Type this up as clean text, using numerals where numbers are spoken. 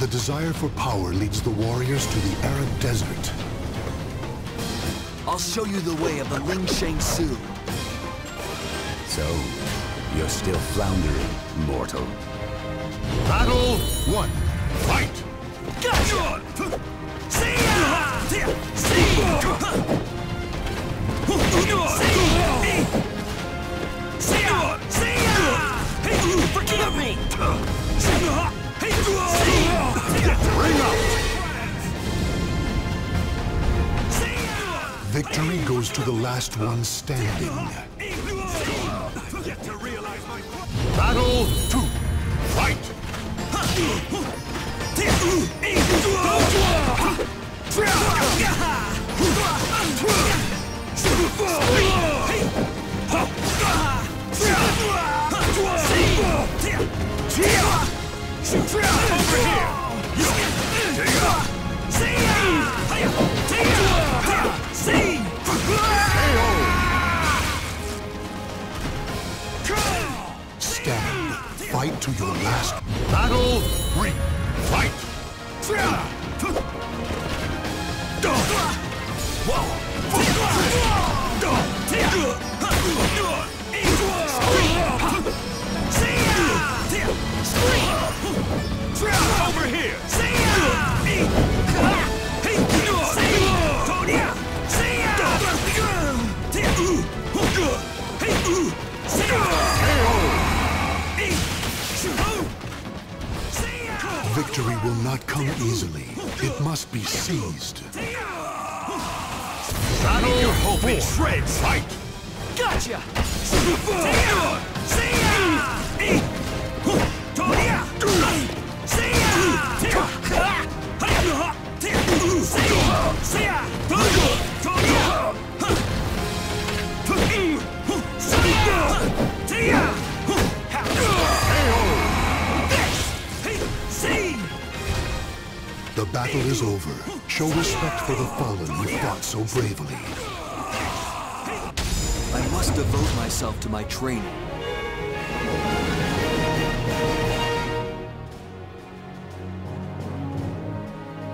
The desire for power leads the warriors to the arid desert. I'll show you the way of the Ling Shang Su. So, you're still floundering, mortal. Battle 1. Fight! Gotcha! See ya! See ya! Forgive me! Ring out! Victory goes to the last one standing. Battle 2. Fight! Stand. Fight to your last. Battle 3. Fight! Over here! Victory will not come easily. It must be seized. Battle your hope in shreds! Fight! Gotcha! The battle is over. Show respect for the fallen who fought so bravely. I must devote myself to my training.